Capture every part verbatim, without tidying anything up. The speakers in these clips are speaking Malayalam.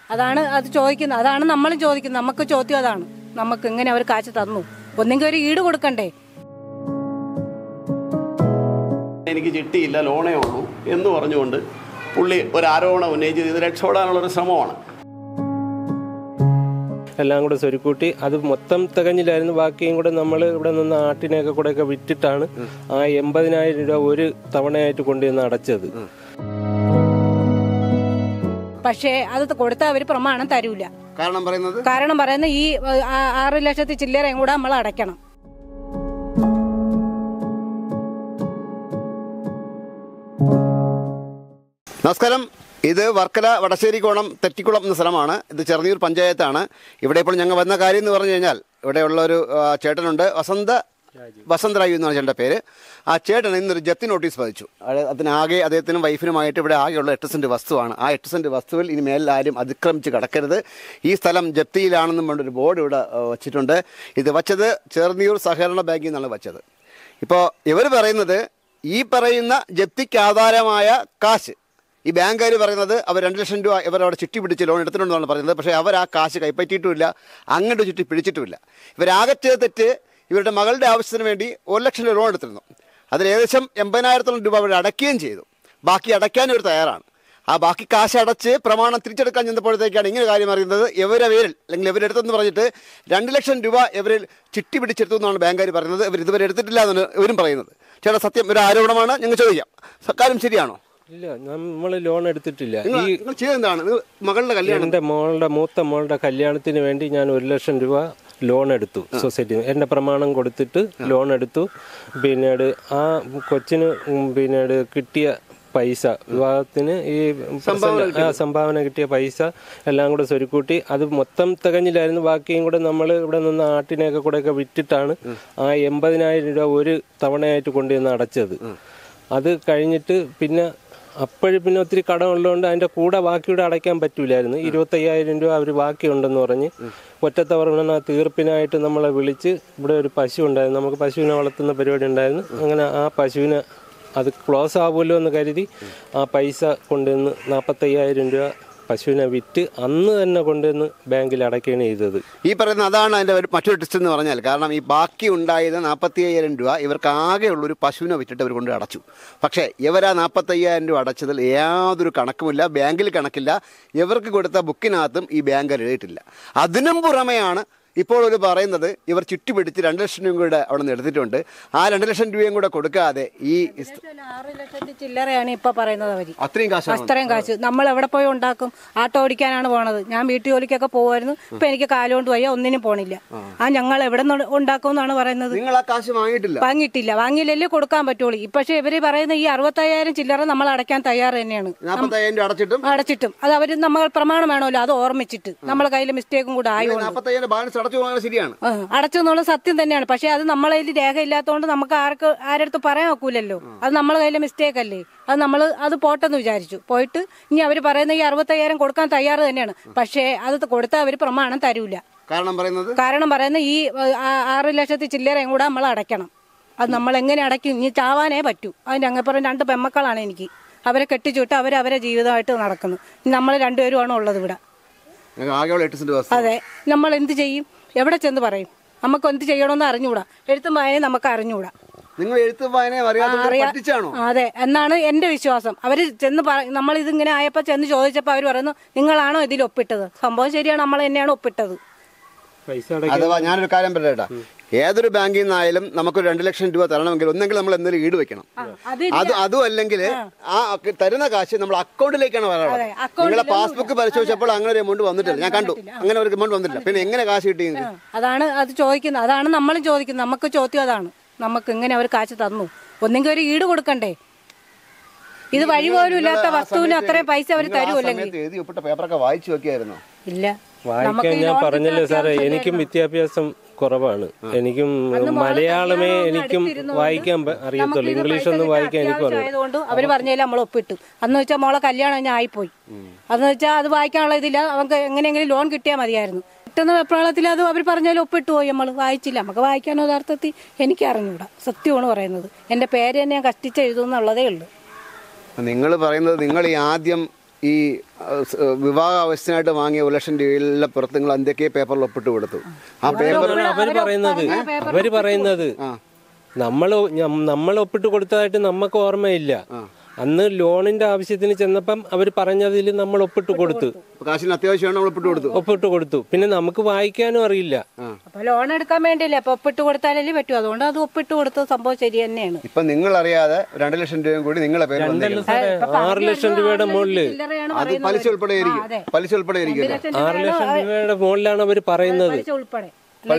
അതാണ് അത് ചോദിക്കുന്നത്. അതാണ് നമ്മളും ചോദിക്കുന്നത്. നമുക്ക് ചോദ്യം അതാണ്, നമുക്ക് എങ്ങനെ അവർ കാശ് തന്നു? ഒന്നെങ്കിൽ ഒരു ഈട് കൊടുക്കണ്ടേ? എനിക്ക് ചിട്ടിയില്ല, ലോണേ ഉള്ളൂ എന്ന് പറഞ്ഞുകൊണ്ട് പുള്ളി ഒരു ആരോപണം ഉന്നയിച്ച് ഇത് രക്ഷപ്പെടാനുള്ളൊരു ശ്രമമാണ്. എല്ലാം കൂടെ സ്വരുക്കൂട്ടി അത് മൊത്തം തികഞ്ഞില്ലായിരുന്നു. ബാക്കിയും കൂടെ നമ്മൾ ഇവിടെ നിന്ന് ആട്ടിനെയൊക്കെ കൂടെയൊക്കെ വിറ്റിട്ടാണ് ആ എൺപതിനായിരം രൂപ ഒരു തവണയായിട്ട് കൊണ്ടുവന്ന് അടച്ചത്. പക്ഷേ അത് കൊടുത്താൽ അവർ പ്രമാണം തരൂല. കാരണം പറയുന്നത് കാരണം പറയുന്നത് ഈ ആറ് ലക്ഷത്തി ചില്ലറയും കൂടെ നമ്മൾ അടയ്ക്കണം. നമസ്കാരം. ഇത് വർക്കല വടശ്ശേരിക്കോണം തെറ്റിക്കുളം എന്ന സ്ഥലമാണ്. ഇത് ചെറുന്നൂർ പഞ്ചായത്താണ്. ഇവിടെ ഇപ്പോൾ ഞങ്ങൾ വന്ന കാര്യം എന്ന് പറഞ്ഞു കഴിഞ്ഞാൽ ഇവിടെയുള്ള ഒരു ചേട്ടനുണ്ട്, വസന്ത വസന്തരായു എന്നാണ് ചേട്ടൻ്റെ പേര്. ആ ചേട്ടൻ ഇന്നൊരു ജപ്തി നോട്ടീസ് പതിച്ചു. അതിനാകെ അദ്ദേഹത്തിനും വൈഫിനുമായിട്ട് ഇവിടെ ആകെയുള്ള എട്ട് സെൻറ്റ് വസ്തുവാണ്. ആ എട്ട് സെൻറ്റ് വസ്തുവിൽ ഇനി മേലാരും അതിക്രമിച്ച് കിടക്കരുത്, ഈ സ്ഥലം ജപ്തിയിലാണെന്നും പറഞ്ഞൊരു ബോർഡ് ഇവിടെ വച്ചിട്ടുണ്ട്. ഇത് വച്ചത് ചെറുന്നൂർ സഹകരണ ബാങ്കിൽ നിന്നാണ് വച്ചത്. ഇപ്പോൾ ഇവർ പറയുന്നത് ഈ പറയുന്ന ജപ്തിക്ക് ആധാരമായ കാശ് ഈ ബാങ്കുകാർ പറയുന്നത് അവർ രണ്ട് ലക്ഷം രൂപ ഇവർ അവിടെ ചുറ്റി പിടിച്ച് ലോൺ എടുത്തിട്ടുണ്ടെന്നാണ് പറയുന്നത്. പക്ഷേ അവർ ആ കാശ് കൈപ്പറ്റിയിട്ടുമില്ല, അങ്ങോട്ട് ചുറ്റി പിടിച്ചിട്ടുമില്ല. ഇവരാകെ തെറ്റ് ഇവരുടെ മകളുടെ ആവശ്യത്തിന് വേണ്ടി ഒരു ലക്ഷം രൂപ ലോൺ എടുത്തിരുന്നു. അതിൽ ഏകദേശം എൺപതിനായിരത്തോളം രൂപ അവർ അടയ്ക്കുകയും ചെയ്തു. ബാക്കി അടയ്ക്കാനും ഒരു തയ്യാറാണ്. ആ ബാക്കി കാശ് അടച്ച് പ്രമാണം തിരിച്ചെടുക്കാൻ ചെന്നപ്പോഴത്തേക്കാണ് ഇങ്ങനെ കാര്യം അറിയുന്നത്. ഇവരെ പേരിൽ അല്ലെങ്കിൽ ഇവരെടുത്തെന്ന് പറഞ്ഞിട്ട് രണ്ട് ലക്ഷം രൂപ ഇവരിൽ ചിട്ടി പിടിച്ചെടുത്തു എന്നാണ് ബാങ്കുകാർ പറയുന്നത്. ഇവർ ഇതുവരെ എടുത്തിട്ടില്ല എന്നാണ് ഇവരും പറയുന്നത്. ചേട്ടാ, സത്യം ഒരു ആരോപണമാണ്, ഞങ്ങൾ ചോദിക്കാം, കാര്യം ശരിയാണോ? ഇല്ല, നമ്മൾ ലോൺ എടുത്തിട്ടില്ല. ഈ എന്താണ് മകളുടെ കല്യാണം, എൻ്റെ മോളുടെ മൂത്ത മോളുടെ കല്യാണത്തിന് വേണ്ടി ഞാൻ ഒരു ലക്ഷം രൂപ ലോൺ എടുത്തു സൊസൈറ്റി. എൻ്റെ പ്രമാണം കൊടുത്തിട്ട് ലോൺ എടുത്തു. പിന്നീട് ആ കൊച്ചിന് പിന്നീട് കിട്ടിയ പൈസ വിവാഹത്തിന് ഈ സംഭാവന കിട്ടിയ പൈസ എല്ലാം കൂടെ സ്വരുക്കൂട്ടി അത് മൊത്തം തികഞ്ഞില്ലായിരുന്നു. ബാക്കിയും കൂടെ നമ്മൾ ഇവിടെ നിന്ന് ആട്ടിനെയൊക്കെ കൂടെയൊക്കെ വിറ്റിട്ടാണ് ആ എൺപതിനായിരം രൂപ ഒരു തവണയായിട്ട് കൊണ്ടുവന്ന് അടച്ചത്. അത് കഴിഞ്ഞിട്ട് പിന്നെ അപ്പോഴും പിന്നെ ഒത്തിരി കടം ഉള്ളതുകൊണ്ട് അതിൻ്റെ കൂടെ ബാക്കിയൂടെ അടയ്ക്കാൻ പറ്റൂലായിരുന്നു. ഇരുപത്തയ്യായിരം രൂപ അവർ ബാക്കിയുണ്ടെന്ന് പറഞ്ഞ് ഒറ്റത്തവണ തീർപ്പിനായിട്ട് നമ്മളെ വിളിച്ച് ഇവിടെ ഒരു പശു ഉണ്ടായിരുന്നു, നമുക്ക് പശുവിനെ വളർത്തുന്ന പരിപാടി ഉണ്ടായിരുന്നു. അങ്ങനെ ആ പശുവിനെ അത് ക്ലോസ് ആവുമല്ലോ എന്ന് കരുതി ആ പൈസ കൊണ്ടുവന്ന് നാൽപ്പത്തയ്യായിരം രൂപ പശുവിനെ വിറ്റ് അന്ന് തന്നെ കൊണ്ടുവന്ന് ബാങ്കിൽ അടയ്ക്കുകയാണ് ചെയ്തത്. ഈ പറയുന്ന അതാണ് അതിൻ്റെ ഒരു മറ്റൊരു ടെസ്റ്റ് എന്ന് പറഞ്ഞാൽ. കാരണം ഈ ബാക്കി ഉണ്ടായത് നാൽപ്പത്തി അയ്യായിരം രൂപ ഇവർക്ക് ആകെയുള്ളൊരു പശുവിനെ വിറ്റിട്ട് അവർ കൊണ്ട് അടച്ചു. പക്ഷേ ഇവർ ആ നാൽപ്പത്തയ്യായിരം രൂപ അടച്ചതിൽ യാതൊരു കണക്കുമില്ല, ബാങ്കിൽ കണക്കില്ല. ഇവർക്ക് കൊടുത്ത ബുക്കിനകത്തും ഈ ബാങ്ക് എഴുതിയിട്ടില്ല. അതിനും പുറമെയാണ് ഇപ്പോൾ ഒരു പറയുന്നത് ഇവർ ചുറ്റി പിടിച്ച് രണ്ട് ലക്ഷം രൂപ കൂടെ അവിടെ നിന്ന് എടുത്തിട്ടുണ്ട്. ആ രണ്ട് ലക്ഷം രൂപയും കൂടെ കൊടുക്കാതെ ഈ ആറ് ലക്ഷത്തി ചില്ലറയാണ് ഇപ്പൊ പറയുന്നത്. അവര് അത്രയും കാശ് അത്രയും കാശ് നമ്മൾ എവിടെ പോയി ഉണ്ടാക്കും? ആട്ടോ ഓടിക്കാനാണ് പോണത്. ഞാൻ വീട്ടു ജോലിക്കൊക്കെ പോകുമായിരുന്നു. ഇപ്പൊ എനിക്ക് കാലുകൊണ്ട് പോയാൽ ഒന്നിനും പോണില്ല. ആ ഞങ്ങൾ എവിടെ നിന്ന് ഉണ്ടാക്കും എന്നാണ് പറയുന്നത്. നിങ്ങൾ ആ കാശ് വാങ്ങിയിട്ടില്ല? വാങ്ങിയിട്ടില്ല. വാങ്ങിയില്ലല്ലേ കൊടുക്കാൻ പറ്റുള്ളൂ. പക്ഷെ ഇവര് പറയുന്ന ഈ അറുപത്തയ്യായിരം ചില്ലറ നമ്മൾ അടയ്ക്കാൻ തയ്യാറ് തന്നെയാണ്. അടച്ചിട്ടും അടച്ചിട്ടും അത് അവര് നമ്മൾ പ്രമാണം വേണമല്ലോ, അത് ഓർമ്മിച്ചിട്ട് നമ്മളെ കയ്യിൽ മിസ്റ്റേക്കും കൂടെ ആയോണ്ട് ശരിയാണ് അടച്ചെന്നുള്ള സത്യം തന്നെയാണ്. പക്ഷെ അത് നമ്മളെ കയ്യിൽ രേഖ ഇല്ലാത്തതുകൊണ്ട് നമുക്ക് ആർക്ക് ആരടുത്ത് പറയാൻ ഒക്കൂലല്ലോ. അത് നമ്മളെ കയ്യിലെ മിസ്റ്റേക്ക് അല്ലേ. അത് നമ്മൾ അത് പോട്ടെന്ന് വിചാരിച്ചു. പോയിട്ട് ഇനി അവർ പറയുന്ന ഈ അറുപത്തയ്യായിരം കൊടുക്കാൻ തയ്യാറ് തന്നെയാണ്. പക്ഷേ അത് കൊടുത്താൽ അവർ പ്രമാണം തരൂല. കാരണം പറയുന്നത് കാരണം പറയുന്ന ഈ ആറ് ലക്ഷത്തി ചില്ലറയും കൂടെ നമ്മൾ അടയ്ക്കണം. അത് നമ്മൾ എങ്ങനെ അടയ്ക്കും? ഇനി ചാവാനേ പറ്റൂ. അതിന്റെ അങ്ങപ്പുറം രണ്ട് പെമ്മക്കളാണ് എനിക്ക്. അവരെ കെട്ടിച്ചുവിട്ട് അവർ അവരെ ജീവിതമായിട്ട് നടക്കുന്നു. നമ്മൾ രണ്ടുപേരുമാണ് ഉള്ളത് ഇവിടെ. അതെ, നമ്മൾ എന്ത് ചെയ്യും? എവിടെ ചെന്ന് പറയും? നമുക്ക് എന്ത് ചെയ്യണമെന്ന് അറിഞ്ഞുകൂടാ. എഴുത്തും വായനയും നമുക്ക് അറിഞ്ഞുകൂടാ. നിങ്ങൾ എഴുത്തും വായനയും അറിയാതെ? അതെ എന്നാണ് എന്റെ വിശ്വാസം. അവര് ചെന്ന് നമ്മൾ ഇതിങ്ങനെ ആയപ്പോ ചെന്ന് ചോദിച്ചപ്പോ അവര് പറയുന്നു നിങ്ങളാണോ ഇതിൽ ഒപ്പിട്ടത്? സംഭവം ശരിയാണ്, നമ്മൾ തന്നെയാണ് ഒപ്പിട്ടത്. അഥവാ ഞാനൊരു കാര്യം പറയട്ടാ, ഏതൊരു ബാങ്കിൽ നിന്നായാലും നമുക്ക് രണ്ട് ലക്ഷം രൂപ തരണമെങ്കിൽ ഒന്നെങ്കിൽ നമ്മൾ എന്തെങ്കിലും ഈട് വെക്കണം. അത് അതും അല്ലെങ്കിൽ ആ തരുന്ന കാശ് നമ്മൾ അക്കൗണ്ടിലേക്കാണ് വരാറ്. നിങ്ങളെ പാസ്ബുക്ക് പരിശോധിച്ചപ്പോൾ അങ്ങനെ ഒരു എമൗണ്ട് വന്നിട്ടില്ല, ഞാൻ കണ്ടു. അങ്ങനെ ഒരു എമൗണ്ട് വന്നിട്ടില്ല. പിന്നെ എങ്ങനെ കാശ് കിട്ടിയത്? അതാണ് അത് ചോദിക്കുന്നത്. അതാണ് നമ്മളും ചോദിക്കുന്നത്. നമുക്ക് ചോദ്യം അതാണ്, നമുക്ക് എങ്ങനെ അവർ കാശ് തന്നു? ഒന്നെങ്കിൽ ഒരു ഈട് കൊടുക്കണ്ടേ? ഇത് വഴി പോലും ഇല്ലാത്ത വസ്തുവിന് അത്രയും പൈസ അവർ തരുമല്ലെങ്കിൽ പേപ്പറൊക്കെ വായിച്ചു വെക്കായിരുന്നു. ഇല്ല, വായിക്കാൻ ഞാൻ പറഞ്ഞല്ലോ സാറേ, എനിക്കും വിദ്യാഭ്യാസം കുറവാണ്. എനിക്കും മലയാളമേ എനിക്കും വായിക്കാൻ അറിയത്തുള്ളൂ, ഇംഗ്ലീഷ് ഒന്നും വായിക്കാൻ എനിക്ക് ആയതുകൊണ്ട് അവര് പറഞ്ഞാലും നമ്മൾ ഒപ്പിട്ടു. അന്ന് വെച്ചാൽ മോളെ കല്യാണം ഞാൻ ആയിപ്പോയി. അന്ന് വെച്ചാൽ അത് വായിക്കാനുള്ള ഇതില്ല. അവർക്ക് എങ്ങനെയെങ്കിലും ലോൺ കിട്ടിയാൽ മതിയായിരുന്നു. കിട്ടുന്ന വെപ്രാളത്തിൽ അത് അവർ പറഞ്ഞാലും ഒപ്പിട്ടു പോയി. നമ്മൾ വായിച്ചില്ല. നമുക്ക് വായിക്കാനോ യഥാർത്ഥത്തിൽ എനിക്ക് അറിഞ്ഞൂടാ. സത്യമാണ് പറയുന്നത്. എന്റെ പേര് തന്നെ ഞാൻ കഷ്ടിച്ച് എഴുതുന്നുള്ളതേ ഉള്ളൂ. നിങ്ങൾ പറയുന്നത് നിങ്ങൾ ഈ ആദ്യം ഈ വിവാഹാവശ്യത്തിനായിട്ട് വാങ്ങിയ ഒരു ലക്ഷം രൂപയിലെ പുറത്ത് നിങ്ങൾ എന്തൊക്കെ പേപ്പറിൽ ഒപ്പിട്ട് കൊടുത്തു? ആ പേപ്പർ അവര് പറയുന്നത് അവര് പറയുന്നത് നമ്മൾ നമ്മൾ ഒപ്പിട്ട് കൊടുത്തതായിട്ട് നമുക്ക് ഓർമ്മയില്ല. അന്ന് ലോണിന്റെ ആവശ്യത്തിന് ചെന്നപ്പം അവർ പറഞ്ഞതിൽ നമ്മൾ ഒപ്പിട്ട് കൊടുത്തു. കാശിന് അത്യാവശ്യമാണ് നമ്മൾ ഒപ്പിട്ട് കൊടുത്തു ഒപ്പിട്ട് കൊടുത്തു പിന്നെ നമുക്ക് വായിക്കാനും അറിയില്ല. അപ്പൊ ലോൺ എടുക്കാൻ വേണ്ടിയില്ല, അപ്പൊ ഒപ്പിട്ട് കൊടുത്താലല്ലേ പറ്റൂ. അതുകൊണ്ട് അത് ഒപ്പിട്ട് കൊടുത്ത സംഭവം ശരി തന്നെയാണ്. ഇപ്പൊ നിങ്ങൾ അറിയാതെ രണ്ട് ലക്ഷം രൂപയും കൂടി നിങ്ങളെ പേര് ആറ് ലക്ഷം രൂപയുടെ മുകളില് അത് പലിശ ഉൾപ്പെടെ പലിശ ഉൾപ്പെടെ ആറ് ലക്ഷം രൂപയുടെ മുകളിലാണ് അവർ പറയുന്നത്. ഉൾപ്പെടെ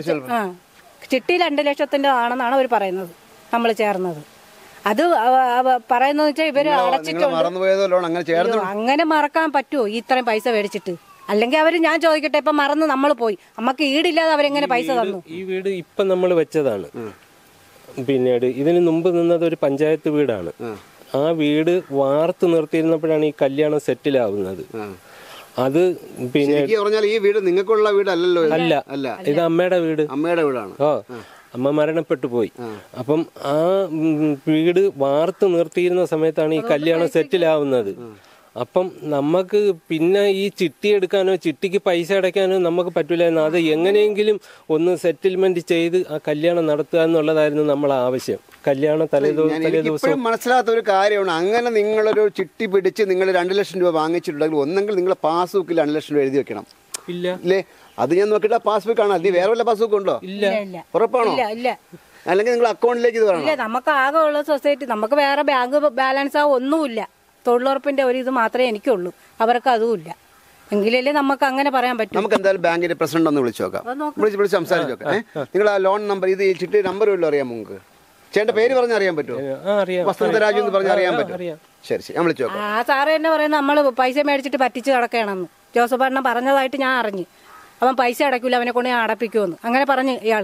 ചിട്ടി രണ്ട് ലക്ഷത്തിന്റെ ആണെന്നാണ് അവർ പറയുന്നത്. നമ്മൾ ചേർന്നത് അത് പറയുന്നത് വെച്ചാൽ ഇവര് അടച്ചിട്ടുണ്ട്. അങ്ങനെ മറക്കാൻ പറ്റുമോ ഇത്രയും പൈസ മേടിച്ചിട്ട്? അല്ലെങ്കിൽ അവര് ഞാൻ ചോദിക്കട്ടെ, ഇപ്പൊ മറന്ന് നമ്മൾ പോയി, നമുക്ക് ഈടില്ലാതെ അവരെങ്ങനെ പൈസ തന്നു? ഈ വീട് ഇപ്പൊ നമ്മൾ വെച്ചതാണ്. പിന്നീട് ഇതിന് മുമ്പ് നിന്നത് ഒരു പഞ്ചായത്ത് വീടാണ്. ആ വീട് വാർത്ത് നിർത്തിയിരുന്നപ്പോഴാണ് ഈ കല്യാണം സെറ്റിലാവുന്നത്. അത് പിന്നെ ഈ വീട് നിങ്ങൾക്കുള്ള വീടല്ലല്ലോ. അല്ല അല്ല ഇത് അമ്മയുടെ വീട്. അമ്മയുടെ വീടാണ്. ഓ അമ്മ മരണപ്പെട്ടു പോയി. അപ്പം ആ വീട് വാർത്ത് നിർത്തിയിരുന്ന സമയത്താണ് ഈ കല്യാണം സെറ്റിലാവുന്നത്. അപ്പം നമുക്ക് പിന്നെ ഈ ചിട്ടി എടുക്കാനോ ചിട്ടിക്ക് പൈസ അടയ്ക്കാനോ നമുക്ക് പറ്റൂലായിരുന്നു. അത് എങ്ങനെയെങ്കിലും ഒന്ന് സെറ്റിൽമെന്റ് ചെയ്ത് ആ കല്യാണം നടത്തുക എന്നുള്ളതായിരുന്നു നമ്മളെ ആവശ്യം. കല്യാണം തലേദിവസം തലേദിവസം മനസ്സിലാത്ത ഒരു കാര്യമാണ്. അങ്ങനെ നിങ്ങളൊരു ചിട്ടി പിടിച്ച് നിങ്ങൾ രണ്ട് ലക്ഷം രൂപ വാങ്ങിച്ചിട്ടുണ്ടെങ്കിൽ ഒന്നെങ്കിൽ നിങ്ങളെ പാസ്ബുക്കിൽ രണ്ട് ലക്ഷം രൂപ എഴുതി വെക്കണം. ഇല്ല ഇല്ലേ? അത് ഞാൻ നോക്കിയിട്ട് പാസ്ബുക്ക് ആണ്. അല്ലെങ്കിൽ വേറെ വല്ല പാസ്ബുക്ക് ഉണ്ടോ? ഇല്ല. ഉറപ്പാണോ? അല്ലെങ്കിൽ നിങ്ങൾ അക്കൗണ്ടിലേക്ക് ഇത് വേണം. നമുക്ക് ആകെ ഉള്ള സൊസൈറ്റി, നമുക്ക് വേറെ ബാങ്ക് ബാലൻസ് ആ ഒന്നുമില്ല. തൊഴിലുറപ്പിന്റെ ഒരു ഇത് മാത്രമേ എനിക്കുള്ളൂ, അവർക്ക് അതുമില്ല. എങ്കിലല്ലേ നമുക്ക് അങ്ങനെ പറയാൻ പറ്റും. നമുക്ക് എന്തായാലും ബാങ്കിന്റെ പ്രസിഡന്റ് ഒന്ന് വിളിച്ചു നോക്കാം. വിളിച്ച് വിളിച്ച് സംസാരിച്ചു നോക്കാം. നിങ്ങൾ ആ ലോൺ നമ്പർ, ഇത് ചിട്ടി നമ്പർ വല്ലതും അറിയാം നിങ്ങൾക്ക്? ചേട്ടന്റെ പേര് പറഞ്ഞ് അറിയാൻ പറ്റുമോ? വസന്തരാജു എന്ന് പറഞ്ഞ് അറിയാൻ പറ്റും. ശരി ശരി, ഞാൻ വിളിച്ചു നോക്കാം. ആ സാറ് തന്നെ പറയുന്നത് നമ്മൾ പൈസ മേടിച്ചിട്ട് പറ്റിച്ച് കിടക്കണമെന്ന് ജോസഫ് അണ്ണൻ പറഞ്ഞതായിട്ട് ഞാൻ അറിഞ്ഞു. അവൻ പൈസ അടയ്ക്കൂല, അവനെ കൊണ്ട് ഞാൻ അടപ്പിക്കുമെന്ന് അങ്ങനെ പറഞ്ഞു ഇയാള്.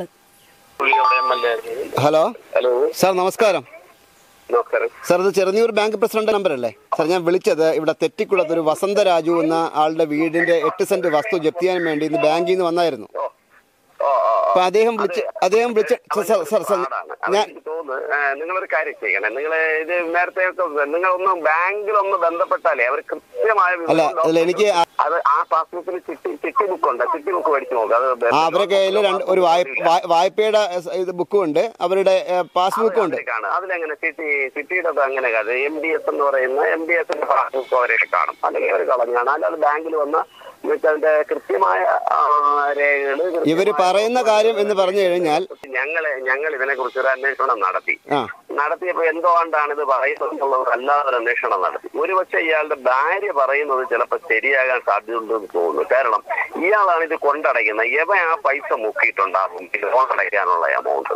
ഹലോ സാർ, നമസ്കാരം. സാർ, ഇത് ചെറുന്നൂർ ബാങ്ക് പ്രസിഡന്റ് നമ്പർ അല്ലേ? സാർ, ഞാൻ വിളിച്ചത് ഇവിടെ തെറ്റിക്കുളത്ത് ഒരു വസന്തരാജു എന്ന ആളുടെ വീടിന്റെ എട്ട് സെന്റ് വസ്തു ജപ്തി ചെയ്യാൻ വേണ്ടി ഇന്ന് ബാങ്കിൽ നിന്ന് വന്നായിരുന്നു. അപ്പൊ അദ്ദേഹം വിളിച്ച് അദ്ദേഹം വിളിച്ച ഞാൻ നിങ്ങളൊരു കാര്യം ചെയ്യണേ. നിങ്ങൾ ഇത് നേരത്തെ നിങ്ങളൊന്ന് ബാങ്കിലൊന്ന് ബന്ധപ്പെട്ടാലേ അവർ കൃത്യമായ അല്ല എനിക്ക് അത് ആ പാസ്ബുക്കിൽ ചിട്ടി ചിട്ടി ബുക്ക് ഉണ്ട്. ചിട്ടി ബുക്ക് മേടിച്ച് നോക്കാം. അത് അവരുടെ കയ്യിൽ ഒരു വായ്പയുടെ ഇത് ബുക്കും ഉണ്ട്, അവരുടെ പാസ്ബുക്കും ഉണ്ട്. അതിലെങ്ങനെ ചിട്ടി ചിട്ടിയുടെ അങ്ങനെ എം ഡി എസ് എന്ന് പറയുന്ന എം ഡി എസിന്റെ പാസ്ബുക്ക് അവരെ കാണും. അല്ലെങ്കിൽ അവർ കളഞ്ഞാണ്. അല്ലാതെ ബാങ്കിൽ വന്ന അതിന്റെ കൃത്യമായ രേഖകൾ ഇവര് പറയുന്ന കാര്യം എന്ന് പറഞ്ഞു കഴിഞ്ഞാൽ ഞങ്ങള് ഞങ്ങൾ ഇതിനെ കുറിച്ച് ഒരു അന്വേഷണം നടത്തി. നടത്തിയപ്പോ എന്തുകൊണ്ടാണ് ഇത് പറയുന്നത് എന്നുള്ളത് അല്ലാതെ ഒരു അന്വേഷണം നടത്തി. ഒരുപക്ഷെ ഇയാളുടെ ഭാര്യ പറയുന്നത് ചിലപ്പോൾ ശരിയാകാൻ സാധ്യതയുണ്ടെന്ന് തോന്നുന്നു. കാരണം ഇയാളാണ് ഇത് കൊണ്ടടയ്ക്കുന്നത്. ഇവൻ ആ പൈസ മുക്കിയിട്ടുണ്ടാകും ലോൺ അടയ്ക്കാനുള്ള എമൗണ്ട്.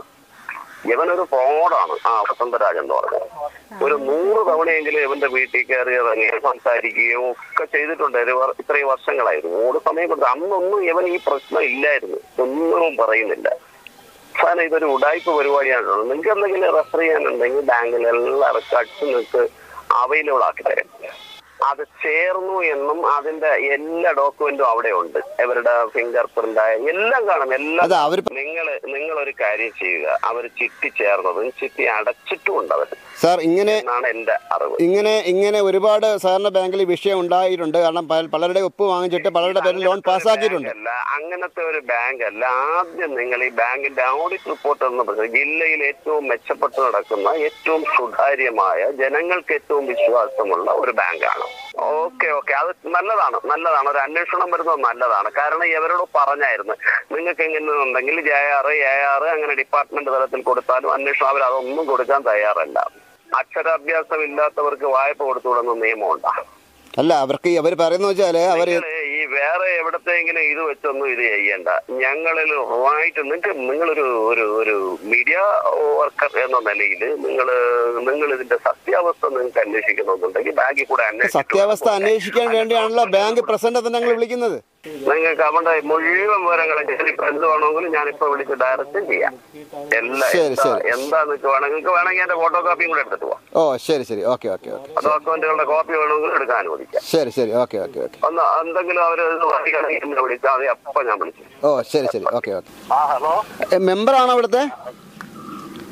ഇവനൊരു ഫ്രോഡാണ് ആ വസന്തരാജ് എന്ന് പറഞ്ഞത്. ഒരു നൂറ് തവണയെങ്കിലും ഇവന്റെ വീട്ടിൽ കയറി ഇറങ്ങി സംസാരിക്കുകയോ ഒക്കെ ചെയ്തിട്ടുണ്ട്. ഇത്രയും വർഷങ്ങളായിരുന്നു. ഓട് സമയം കൊടുത്ത് അന്നൊന്നും ഇവൻ ഈ പ്രശ്നം ഇല്ലായിരുന്നു. ഒന്നും പറയുന്നില്ല. സാധനം ഇതൊരു ഉടായ്പ പരിപാടിയാണുള്ളത്. നിങ്ങൾക്ക് എന്തെങ്കിലും റെഫർ ചെയ്യാനുണ്ടെങ്കിൽ ബാങ്കിൽ എല്ലാവർക്കും അടിച്ചു നിങ്ങൾക്ക് അവൈലബിൾ ആക്കി തരും. അത് ചേർന്നു എന്നും അതിന്റെ എല്ലാ ഡോക്യുമെന്റും അവിടെ ഉണ്ട്. ഇവരുടെ ഫിംഗർ പ്രിന്റ് ആയ എല്ലാം കാണും. എല്ലാം നിങ്ങൾ നിങ്ങൾ ഒരു കാര്യം ചെയ്യുക. അവർ ചിട്ടി ചേർന്നതും ചിട്ടി അടച്ചിട്ടും ഉണ്ട് അവർ. സാർ, ഇങ്ങനെ എന്റെ അറിവ് ഇങ്ങനെ ഇങ്ങനെ ഒരുപാട് സാറിന്റെ ബാങ്കിൽ വിഷയം ഉണ്ടായിട്ടുണ്ട്. കാരണം പലരുടെ ഒപ്പ് വാങ്ങിച്ചിട്ട് പലരുടെ പേരിൽ ലോൺ പാസ്സാക്കിയിട്ടുണ്ട്. അങ്ങനത്തെ ഒരു ബാങ്ക് അല്ല. ആദ്യം നിങ്ങൾ ഈ ബാങ്കിന്റെ ഓഡിറ്റ് റിപ്പോർട്ട് എന്ന് പറയുന്നത് ജില്ലയിൽ ഏറ്റവും മെച്ചപ്പെട്ട് നടക്കുന്ന ഏറ്റവും സുതാര്യമായ ജനങ്ങൾക്ക് ഏറ്റവും വിശ്വാസമുള്ള ഒരു ബാങ്കാണ്. ഓക്കെ ഓക്കെ അത് നല്ലതാണ് നല്ലതാണ് ഒരു അന്വേഷണം വരുന്നത് നല്ലതാണ്. കാരണം ഇവരോട് പറഞ്ഞായിരുന്നു നിങ്ങൾക്ക് എങ്ങനെ ഉണ്ടെങ്കിൽ ജെ ആർ എ ആർ അങ്ങനെ ഡിപ്പാർട്ട്മെന്റ് തലത്തിൽ കൊടുത്താലും അന്വേഷണം അവർ അതൊന്നും കൊടുക്കാൻ തയ്യാറല്ല. അക്ഷരാഭ്യാസം ഇല്ലാത്തവർക്ക് വായ്പ കൊടുത്തുവിടുന്ന നിയമമുണ്ടാ? അല്ല, അവർക്ക് അവർ പറയുന്ന വെച്ചാല് അവര് ഈ വേറെ എവിടത്തെങ്കിലും ഇത് വെച്ചൊന്നും ഇത് ചെയ്യണ്ട. ഞങ്ങളിൽ റൈറ്റ് നിങ്ങൾക്ക് നിങ്ങളൊരു ഒരു ഒരു മീഡിയ വർക്കർ എന്ന നിലയിൽ നിങ്ങൾ നിങ്ങൾ ഇതിന്റെ സത്യാവസ്ഥ നിങ്ങൾക്ക് അന്വേഷിക്കണമെന്നുണ്ടെങ്കിൽ ബാങ്കിൽ കൂടെ അന്വേഷിക്കും. സത്യാവസ്ഥ അന്വേഷിക്കാൻ വേണ്ടിയാണല്ലോ ബാങ്ക് പ്രസിഡന്റ് തന്നെ ഞങ്ങൾ വിളിക്കുന്നത്. നിങ്ങൾക്ക് അവരുടെ മുഴുവൻ വിവരങ്ങളും ഞാനിപ്പോ എന്ത് വേണമെങ്കിലും ഞാനിപ്പോ വിളിച്ച് ഡയറക്റ്റ് ചെയ്യാം. എല്ലാം എന്താന്ന് വേണമെങ്കിൽ നിങ്ങൾക്ക് വേണമെങ്കിൽ എന്റെ ഫോട്ടോ കോപ്പിയും കൂടെ എടുത്തിട്ട് പോവാം. ഓ ശരി ശരി, ഓക്കെ ഓക്കെ ഓക്കെ. ഡോക്യുമെന്റുകളുടെ കോപ്പി വേണമെങ്കിൽ എടുക്കാൻ അനുവദിക്കാം. ശരി ശരി, ഓക്കെ ഓക്കെ ഓക്കെ. ഒന്ന് എന്തെങ്കിലും അവര് വിളിച്ചാൽ മതി, അപ്പൊ ഞാൻ വിളിച്ചു. ഓ ശരി ശരി, ഓക്കെ ഓക്കെ. ആ ഹലോ, മെമ്പറാണോ ഇവിടുത്തെ?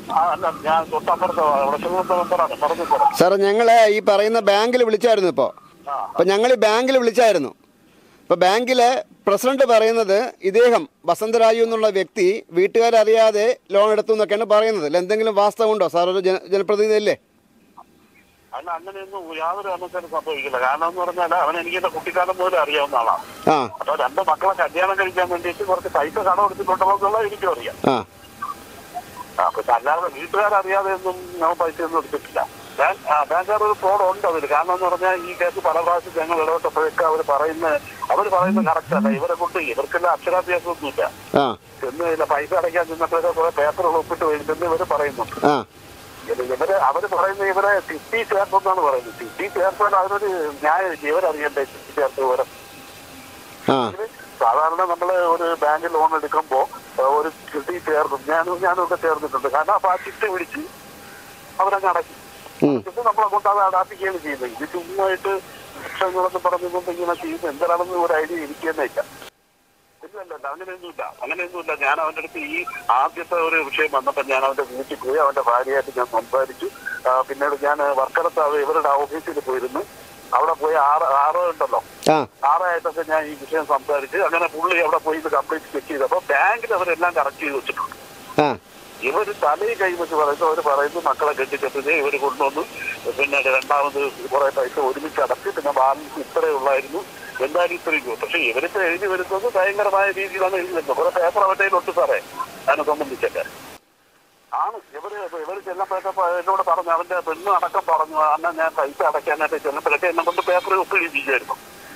സാർ, ഞങ്ങള് ഈ പറയുന്ന ബാങ്കിൽ വിളിച്ചായിരുന്നു. ഇപ്പോ അപ്പം ഞങ്ങൾ ബാങ്കിൽ വിളിച്ചായിരുന്നു. അപ്പോൾ ബാങ്കിലെ പ്രസിഡന്റ് പറയുന്നത് ഇദ്ദേഹം വസന്തരാജു എന്നുള്ള വ്യക്തി വീട്ടുകാരറിയാതെ ലോൺ എടുത്തു എന്നൊക്കെയാണ് പറയുന്നത്. അല്ല എന്തെങ്കിലും വാസ്തവമുണ്ടോ സാർ? ഒരു ജന ജനപ്രതിനിധി അല്ലേ? അല്ല, അങ്ങനെയൊന്നും യാതൊരു കാരണവശാലും സംഭവിക്കില്ല. കാരണം എന്ന് പറഞ്ഞാൽ അവൻ എനിക്ക് എന്റെ കുട്ടിക്കാലം പോലും അറിയാവുന്ന ആളാണ്. അപ്പൊ രണ്ട് മക്കളെ കല്യാണം കഴിക്കാൻ വേണ്ടിയിട്ട് കുറച്ച് പൈസ കടം എടുത്തിട്ടുണ്ടോ എന്നുള്ളത് എനിക്കും അറിയാം. അപ്പൊ അല്ലാതെ വീട്ടുകാരറിയാതെ ഒന്നും ഞാൻ പൈസ ഒന്നും എടുത്തിട്ടില്ല. ബാങ്കുകാർ ഒരു ഫ്രോഡ് ഉണ്ട് അതിൽ. കാരണം എന്ന് പറഞ്ഞാൽ ഈ കേസ് പല പ്രാവശ്യം ഞങ്ങൾ ഇടപെട്ടപ്പോഴൊക്കെ അവർ പറയുന്ന അവർ പറയുന്നത് കറക്റ്റ് അല്ല. ഇവരെ കൊണ്ട് ഇവർക്കെല്ലാം അക്ഷരാഭ്യാസം ഒന്നുമില്ല. ചെന്ന് പൈസ അടയ്ക്കാൻ ചെന്നപ്പോഴൊക്കെ കുറെ പേപ്പറുകൾ ഒപ്പിട്ട് വരുന്നെന്ന് ഇവര് പറയുന്നുണ്ട്. ഇവര് അവര് പറയുന്നത് ഇവരെ സിറ്റി ചേർപ്പെന്നാണ് പറയുന്നത്. സിറ്റി ചേർപ്പാൻ അതിനൊരു ന്യായം ഇവരറിയണ്ടേ? സിറ്റി ചേർത്ത് വിവരം സാധാരണ നമ്മള് ഒരു ബാങ്ക് ലോൺ എടുക്കുമ്പോ ഒരു ചിട്ടി ചേർന്നും ഞാനും ഞാനും ഒക്കെ ചേർന്നിട്ടുണ്ട്. കാരണം അപ്പൊ ആ ചിട്ടി പിടിച്ച് അവരങ്ങ് അടയ്ക്കും. നമ്മളെ കൊണ്ട് അത് അടാപ്പിക്കുകയാണ് ചെയ്യുന്നത്. ഇത് ചുമ്മായിട്ട് ലക്ഷങ്ങളെന്ന് പറഞ്ഞുകൊണ്ട് ഇങ്ങനെ ചെയ്യുന്നത് എന്താണെന്ന് ഒരു ഐഡിയ എനിക്കെന്നെ ഇല്ല. ഇല്ലല്ല, അങ്ങനെയൊന്നുമില്ല അങ്ങനെയൊന്നുമില്ല ഞാൻ അവന്റെ അടുത്ത് ഈ ആദ്യത്തെ ഒരു വിഷയം വന്നപ്പോൾ ഞാൻ അവന്റെ വീട്ടിൽ പോയി അവന്റെ ഭാര്യയായിട്ട് ഞാൻ സംസാരിച്ചു. പിന്നീട് ഞാൻ വർക്കലത്ത് ഇവരുടെ ഓഫീസിൽ പോയിരുന്നു. അവിടെ പോയി ആറ് ആറ് ഉണ്ടല്ലോ ആറായിട്ടൊക്കെ ഞാൻ ഈ വിഷയം സംസാരിച്ച് അങ്ങനെ പുള്ളി അവിടെ പോയി ഇത് കംപ്ലീറ്റ് ചെക്ക് ചെയ്തപ്പോ ബാങ്കിൽ അവരെല്ലാം കറക്റ്റ് ചെയ്ത് വെച്ചിട്ടുണ്ട്. ഇവര് തലയിൽ കൈവച്ച് പറയുന്നു. അവർ പറയുന്നു മക്കളെ കെട്ടിച്ചെത്തിച്ച് ഇവര് കൊണ്ടുവന്നു. പിന്നെ രണ്ടാമത് കുറെ പൈസ ഒരുമിച്ച് അടച്ച് പിന്നെ ബാലൻസ് ഇത്രയേ ഉള്ളായിരുന്നു. എന്തായാലും ഇത്രയും. പക്ഷെ ഇവരിപ്പോ എഴുതി വരുന്നത് ഭയങ്കരമായ രീതിയിലാണ് എഴുതി വരുന്നത്. കുറെ പേപ്പർ അവരുടെ ഒട്ടു സാറേ അതിനെ സംബന്ധിച്ചൊക്കെ ആണ്. ഇവര് ഇവര് ചെന്നപ്പോഴൊക്കെ എന്നോട് പറഞ്ഞു, അവന്റെ പെണ്ണ് അടക്കം പറഞ്ഞു അന്ന് ഞാൻ പൈസ അടയ്ക്കാനായിട്ട് ചെന്നപ്പോഴൊക്കെ എന്നെ കൊണ്ട് പേപ്പർ ഒപ്പ് എഴുതിച്ചായിരുന്നു.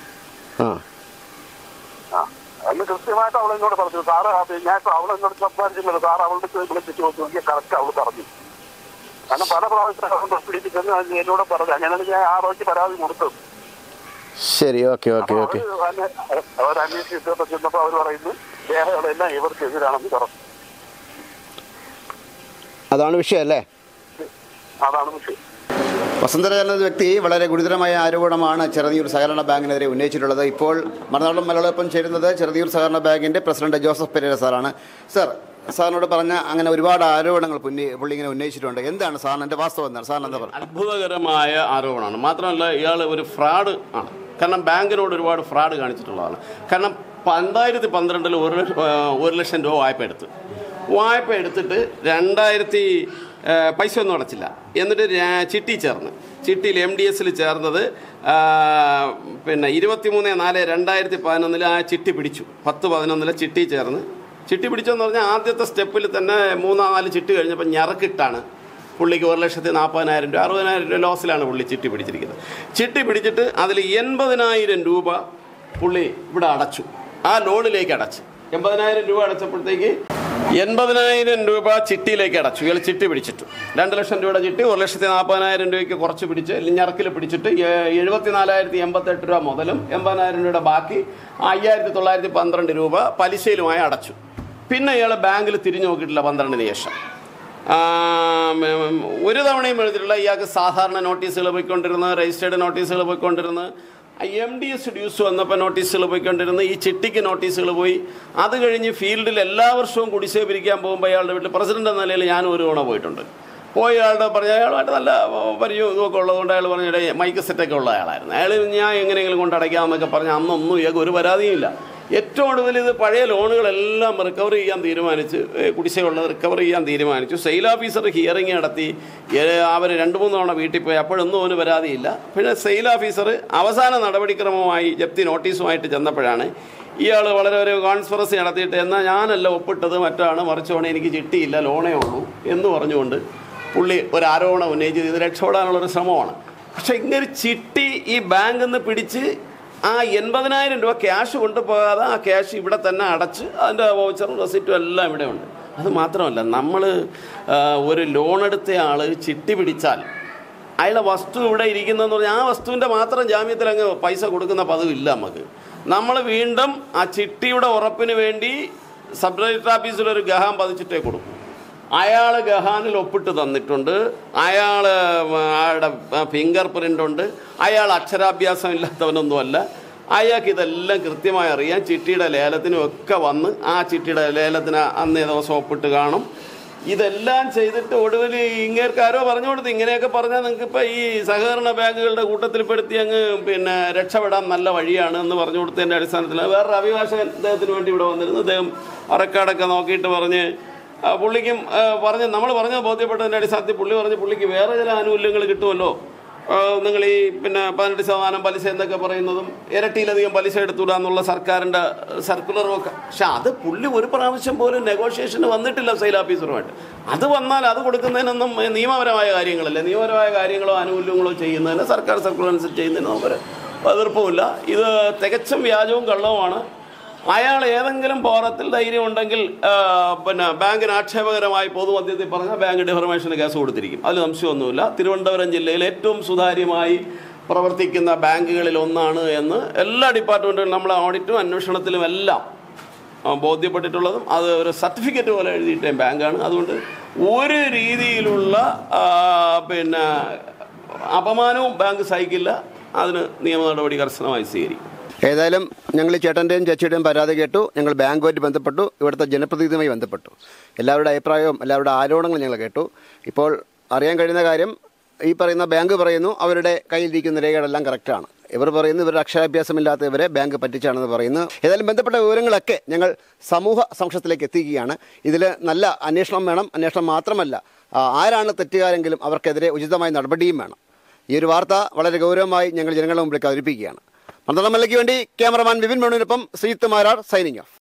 ആ അന്ന് കൃത്യമായിട്ട് അവളെന്നോട് പറഞ്ഞു. സാറ് ഞാൻ അവളെന്നോട് സംസാരിച്ചില്ലല്ലോ. സാർ അവളുടെ വിളിച്ചിട്ട് നോക്കി കറക്റ്റ് അവള് പറഞ്ഞു. കാരണം പല പ്രാവശ്യം അവൻ പിടിച്ചിട്ടെന്ന് എന്നോട് പറഞ്ഞു. അങ്ങനെയാണ് ഞാൻ ആ റോയ്ക്ക് പരാതി കൊടുത്തത്. ശരി, ഓക്കെ ഓക്കെ ഓക്കെ. അവർ അന്വേഷിച്ചപ്പോ ചെന്നപ്പോ അവർ പറയുന്നു രേഖകളെല്ലാം ഇവർക്കെതിരാണെന്ന് പറഞ്ഞു. അതാണ് വിഷയം അല്ലേ? അതാണ് വിഷയം. വസന്തരാജൻ എന്ന വ്യക്തി വളരെ ഗുരുതരമായ ആരോപണമാണ് ചെറുതിയൂർ സഹകരണ ബാങ്കിനെതിരെ ഉന്നയിച്ചിട്ടുള്ളത്. ഇപ്പോൾ മറുനാടൻ മലയാളപ്പം ചേരുന്നത് ചെറുതിയൂർ സഹകരണ ബാങ്കിൻ്റെ പ്രസിഡന്റ് ജോസഫ് പെരേര സാറാണ്. സാർ, സാറിനോട് പറഞ്ഞ അങ്ങനെ ഒരുപാട് ആരോപണങ്ങൾ പുള്ളി പുള്ളി ഇങ്ങനെ ഉന്നയിച്ചിട്ടുണ്ട്. എന്താണ് സാറിന് എൻ്റെ വാസ്തവം എന്താണ്? സാറിന് എന്താ പറയുക? അത്ഭുതകരമായ ആരോപണമാണ്. മാത്രമല്ല ഇയാൾ ഒരു ഫ്രോഡ് ആണ്. കാരണം ബാങ്കിനോട് ഒരുപാട് ഫ്രോഡ് കാണിച്ചിട്ടുള്ളതാണ്. കാരണം രണ്ടായിരത്തി പന്ത്രണ്ടിൽ ഒരു ഒരു ലക്ഷം രൂപ വായ്പ എടുത്ത് വായ്പ എടുത്തിട്ട് രണ്ടായിരത്തി പൈസ ഒന്നും അടച്ചില്ല. എന്നിട്ട് ചിട്ടി ചേർന്ന് ചിട്ടിയിൽ എം ഡി എസിൽ ചേർന്നത് പിന്നെ ഇരുപത്തി മൂന്ന് നാല് രണ്ടായിരത്തി പതിനൊന്നിൽ ആ ചിട്ടി പിടിച്ചു. പത്ത് പതിനൊന്നിലെ ചിട്ടി ചേർന്ന് ചിട്ടി പിടിച്ചെന്ന് പറഞ്ഞാൽ ആദ്യത്തെ സ്റ്റെപ്പിൽ തന്നെ മൂന്നാ നാല് ചിട്ടി കഴിഞ്ഞപ്പോൾ ഞറക്കിട്ടാണ് പുള്ളിക്ക് ഒരു ലക്ഷത്തി നാൽപ്പതിനായിരം രൂപ അറുപതിനായിരം രൂപ ലോസിലാണ് പുള്ളി ചിട്ടി പിടിച്ചിരിക്കുന്നത്. ചിട്ടി പിടിച്ചിട്ട് അതിൽ എൺപതിനായിരം രൂപ പുള്ളി ഇവിടെ അടച്ചു. ആ ലോണിലേക്ക് അടച്ചു. എൺപതിനായിരം രൂപ അടച്ചപ്പോഴത്തേക്ക് എൺപതിനായിരം രൂപ ചിട്ടിയിലേക്ക് അടച്ചു. ഇയാൾ ചിട്ടി പിടിച്ചിട്ടു. രണ്ട് ലക്ഷം രൂപയുടെ ചിട്ടി ഒരു ലക്ഷത്തി നാൽപ്പതിനായിരം രൂപയ്ക്ക് കുറച്ച് പിടിച്ച് ഞറക്കിൽ പിടിച്ചിട്ട് എഴുപത്തി നാലായിരത്തി എൺപത്തെട്ട് രൂപ മുതലും എൺപതിനായിരം രൂപയുടെ ബാക്കി അയ്യായിരത്തി തൊള്ളായിരത്തി പന്ത്രണ്ട് രൂപ പലിശയിലുമായി അടച്ചു. പിന്നെ ഇയാൾ ബാങ്കിൽ തിരിഞ്ഞു നോക്കിയിട്ടില്ല പന്ത്രണ്ടിന് ശേഷം. ഒരു തവണയും എഴുതിയിട്ടുള്ള ഇയാൾക്ക് സാധാരണ നോട്ടീസുകൾ പോയിക്കൊണ്ടിരുന്നത്, രജിസ്റ്റേർഡ് നോട്ടീസുകൾ പോയിക്കൊണ്ടിരുന്നത്, എം ഡി എസ് ഡ്യൂസ് വന്നപ്പോൾ നോട്ടീസുകൾ പോയിക്കൊണ്ടിരുന്നു. ഈ ചിട്ടിക്ക് നോട്ടീസുകൾ പോയി. അത് കഴിഞ്ഞ് ഫീൽഡിൽ എല്ലാ വർഷവും കുടിശ്ശിക പിരിക്കാൻ പോകുമ്പോൾ അയാളുടെ വീട്ടിൽ പ്രസിഡന്റ് എന്ന നിലയിൽ ഞാനും ഒരു തവണ പോയിട്ടുണ്ട്. പോയി അയാളുടെ പറഞ്ഞ അയാളുമായിട്ട് നല്ല പരിചയം ഇതൊക്കെ ഉള്ളതുകൊണ്ട് അയാൾ പറഞ്ഞിടെ മൈക്ക് സെറ്റൊക്കെ ഉള്ള ആളായിരുന്നു. അയാൾ ഞാൻ എങ്ങനെയെങ്കിലും കൊണ്ട് അടയ്ക്കാമെന്നൊക്കെ പറഞ്ഞ് അന്നൊന്നും ഇയാൾക്ക് ഒരു പരാതിയും ഇല്ല. ഏറ്റവും ഒടുവിൽ ഇത് പഴയ ലോണുകളെല്ലാം റിക്കവർ ചെയ്യാൻ തീരുമാനിച്ച് കുടിശ്ശികയുള്ളത് റിക്കവർ ചെയ്യാൻ തീരുമാനിച്ചു. സെയിൽ ഓഫീസർ ഹിയറിംഗ് നടത്തി. അവർ രണ്ട് മൂന്ന് തവണ വീട്ടിൽ പോയി. അപ്പോഴൊന്നും അവന് പരാതിയില്ല. പിന്നെ സെയിൽ ഓഫീസർ അവസാന നടപടിക്രമമായി ജപ്തി നോട്ടീസുമായിട്ട് ചെന്നപ്പോഴാണ് ഇയാൾ വളരെ ഒരു കോൺസ്പെറസി നടത്തിയിട്ട് എന്നാൽ ഞാനല്ല ഒപ്പിട്ടത് മറ്റാണ് മറിച്ചോണെ എനിക്ക് ചിട്ടിയില്ല ലോണേ ഉള്ളൂ എന്ന് പറഞ്ഞുകൊണ്ട് പുള്ളി ഒരു ആരോപണം ഉന്നയിച്ച് ഇത് രക്ഷപ്പെടാനുള്ളൊരു ശ്രമമാണ്. പക്ഷെ ഇങ്ങനെ ചിട്ടി ഈ ബാങ്കിൽ നിന്ന് പിടിച്ച് ആ എൺപതിനായിരം രൂപ ക്യാഷ് കൊണ്ടുപോകാതെ ആ ക്യാഷ് ഇവിടെ തന്നെ അടച്ച് അതിൻ്റെ വൗച്ചറും റെസിറ്റും എല്ലാം ഇവിടെ ഉണ്ട്. അത് മാത്രമല്ല, നമ്മൾ ഒരു ലോൺ എടുത്ത ആൾ ചിട്ടി പിടിച്ചാൽ അയാളുടെ വസ്തു ഇവിടെ ഇരിക്കുന്നതെന്ന് പറഞ്ഞാൽ ആ വസ്തുവിൻ്റെ മാത്രം ജാമ്യത്തിൽ അങ്ങ് പൈസ കൊടുക്കുന്ന പതിവില്ല നമുക്ക്. നമ്മൾ വീണ്ടും ആ ചിട്ടിയുടെ ഉറപ്പിന് വേണ്ടി സബ് രജിസ്റ്റർ ഓഫീസിലൊരു ഗഹാൻ പതിച്ചിട്ടേ കൊടുക്കും. അയാൾ ഗഹാനിൽ ഒപ്പിട്ട് തന്നിട്ടുണ്ട്. അയാൾ അയാളുടെ ഫിംഗർ പ്രിൻ്റ് ഉണ്ട്. അയാൾ അക്ഷരാഭ്യാസം ഇല്ലാത്തവനൊന്നുമല്ല. അയാൾക്ക് ഇതെല്ലാം കൃത്യമായി അറിയാം. ചിട്ടിയുടെ ലേലത്തിനും ഒക്കെ വന്ന് ആ ചിട്ടിയുടെ ലേലത്തിന് അന്നേ ദിവസം ഒപ്പിട്ട് കാണും. ഇതെല്ലാം ചെയ്തിട്ട് ഒടുവിൽ ഇങ്ങേർക്കാരോ പറഞ്ഞു കൊടുത്ത് ഇങ്ങനെയൊക്കെ പറഞ്ഞാൽ നിങ്ങൾക്ക് ഇപ്പം ഈ സഹകരണ ബാങ്കുകളുടെ കൂട്ടത്തിൽപ്പെടുത്തി അങ്ങ് പിന്നെ രക്ഷപ്പെടാൻ നല്ല വഴിയാണ് എന്ന് പറഞ്ഞു കൊടുത്തതിൻ്റെ അടിസ്ഥാനത്തിൽ വേറൊരു അഭിഭാഷകൻ അദ്ദേഹത്തിന് വേണ്ടി ഇവിടെ വന്നിരുന്നു. അദ്ദേഹം റെക്കോർഡൊക്കെ നോക്കിയിട്ട് പറഞ്ഞ് പുള്ളിക്കും പറഞ്ഞ് നമ്മൾ പറഞ്ഞത് ബോധ്യപ്പെട്ടതിൻ്റെ അടിസ്ഥാനത്തിൽ പുള്ളി പറഞ്ഞ് പുള്ളിക്ക് വേറെ ചില ആനുകൂല്യങ്ങൾ കിട്ടുമല്ലോ, നിങ്ങൾ ഈ പിന്നെ പതിനെട്ട് ശതമാനം പലിശ എന്നൊക്കെ പറയുന്നതും ഇരട്ടിയിലധികം പലിശ എടുത്തുകൂടാന്നുള്ള സർക്കാരിൻ്റെ സർക്കുലറും ഒക്കെ. പക്ഷെ അത് പുള്ളി ഒരു പ്രാവശ്യം പോലും നെഗോഷിയേഷന് വന്നിട്ടില്ല സെയിൽ ഓഫീസറുമായിട്ട്. അത് വന്നാൽ അത് കൊടുക്കുന്നതിനൊന്നും നിയമപരമായ കാര്യങ്ങളല്ലേ, നിയമപരമായ കാര്യങ്ങളോ ആനുകൂല്യങ്ങളോ ചെയ്യുന്നതിന് സർക്കാർ സർക്കുലർ അനുസരിച്ച് ചെയ്യുന്നതിന് നമുക്കൊരു എതിർപ്പുമില്ല. ഇത് തികച്ചും വ്യാജവും കള്ളവുമാണ്. അയാൾ ഏതെങ്കിലും പോറത്തിൽ ധൈര്യം ഉണ്ടെങ്കിൽ പിന്നെ ബാങ്കിന് ആക്ഷേപകരമായി പൊതുമധ്യത്തിൽ പറഞ്ഞാൽ ബാങ്ക് ഡിഫർമേഷന് കേസ് കൊടുത്തിരിക്കും, അതിൽ സംശയമൊന്നുമില്ല. തിരുവനന്തപുരം ജില്ലയിൽ ഏറ്റവും സുതാര്യമായി പ്രവർത്തിക്കുന്ന ബാങ്കുകളിൽ ഒന്നാണ് എന്ന് എല്ലാ ഡിപ്പാർട്ട്മെൻറ്റുകളും നമ്മളെ ഓഡിറ്റും അന്വേഷണത്തിലും എല്ലാം ബോധ്യപ്പെട്ടിട്ടുള്ളതും അത് ഒരു സർട്ടിഫിക്കറ്റ് പോലെ എഴുതിയിട്ട ബാങ്കാണ്. അതുകൊണ്ട് ഒരു രീതിയിലുള്ള പിന്നെ അപമാനവും ബാങ്ക് സഹിക്കില്ല. അതിന് നിയമ നടപടി കർശനമായി സ്വീകരിക്കും. ഏതായാലും ഞങ്ങൾ ഈ ചേട്ടൻ്റെയും ചേച്ചിയുടെയും പരാതി കേട്ടു. ഞങ്ങൾ ബാങ്കുമായിട്ട് ബന്ധപ്പെട്ടു, ഇവിടുത്തെ ജനപ്രതിനിധിയുമായി ബന്ധപ്പെട്ടു. എല്ലാവരുടെ അഭിപ്രായവും എല്ലാവരുടെ ആരോപണങ്ങളും ഞങ്ങൾ കേട്ടു. ഇപ്പോൾ അറിയാൻ കഴിയുന്ന കാര്യം, ഈ പറയുന്ന ബാങ്ക് പറയുന്നു അവരുടെ കയ്യിലിരിക്കുന്ന രേഖകളെല്ലാം കറക്റ്റാണ്. ഇവർ പറയുന്നു ഇവരുടെ അക്ഷരാഭ്യാസമില്ലാത്തവരെ ബാങ്ക് പറ്റിച്ചാണെന്ന് പറയുന്നു. ഏതായാലും ബന്ധപ്പെട്ട വിവരങ്ങളൊക്കെ ഞങ്ങൾ സമൂഹ സമക്ഷത്തിലേക്ക് എത്തിക്കുകയാണ്. ഇതിൽ നല്ല അന്വേഷണം വേണം. അന്വേഷണം മാത്രമല്ല, ആരാണ് തെറ്റുകാരെങ്കിലും അവർക്കെതിരെ ഉചിതമായ നടപടിയും വേണം. ഈ ഒരു വാർത്ത വളരെ ഗൗരവമായി ഞങ്ങൾ ജനങ്ങളുടെ മുമ്പിലേക്ക് അവതരിപ്പിക്കുകയാണ്. മന്ത്രിക്ക് വേണ്ടി ക്യാമറമാൻ വിപിൻ വേണുവിനൊപ്പം ശ്രീജിത്ത് മാരാർ സൈനിങ് ഓഫ്.